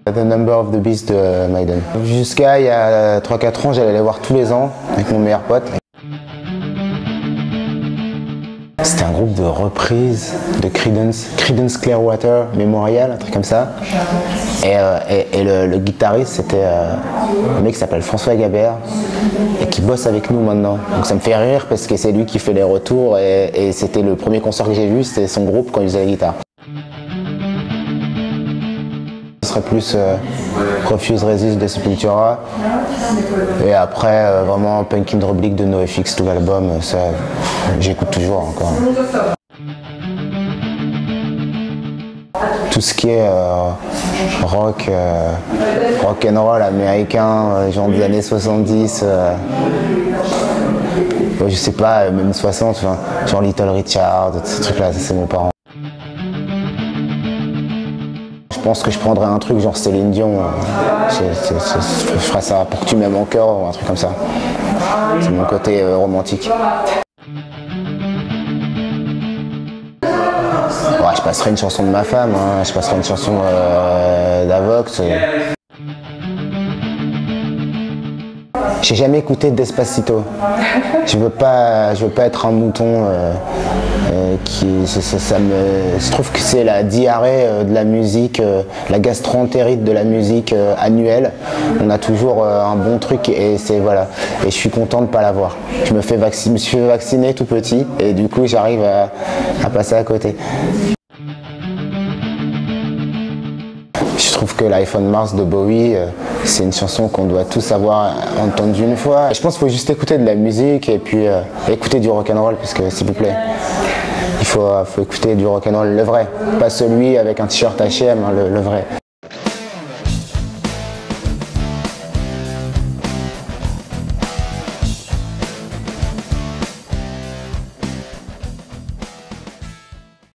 The Number of the Beast de Maiden. Jusqu'à il y a 3-4 ans, j'allais les voir tous les ans avec mon meilleur pote. C'était un groupe de reprises de Creedence Clearwater Memorial, un truc comme ça. Et le guitariste, c'était un mec qui s'appelle François Gabert et qui bosse avec nous maintenant. Donc ça me fait rire parce que c'est lui qui fait les retours et c'était le premier concert que j'ai vu, c'était son groupe quand il faisait la guitare. Ce serait plus Refuse Resist de Sepultura et après vraiment Punk in Drublic de NoFX, tout l'album, ça j'écoute toujours encore. Tout ce qui est rock and roll américain, genre des années 70, je sais pas, même 60, genre Little Richard, ces trucs-là, ça c'est mes parents. Je pense que je prendrais un truc genre Céline Dion, je ferais ça pour que tu m'aimes encore ou un truc comme ça. C'est mon côté romantique. Ouais, je passerai une chanson de ma femme, hein. Je passerai une chanson d'Avox. J'ai jamais écouté Despacito. Je veux pas être un mouton je trouve que c'est la diarrhée de la musique, la gastro-entérite de la musique annuelle. On a toujours un bon truc et voilà. Et je suis content de pas l'avoir. Je me suis fait vacciner tout petit et du coup j'arrive à passer à côté. Je trouve que Life on Mars de Bowie, c'est une chanson qu'on doit tous avoir entendue une fois. Je pense qu'il faut juste écouter de la musique et puis écouter du rock'n'roll, parce que s'il vous plaît, il faut écouter du rock'n'roll, le vrai, pas celui avec un t-shirt H&M, hein, le vrai.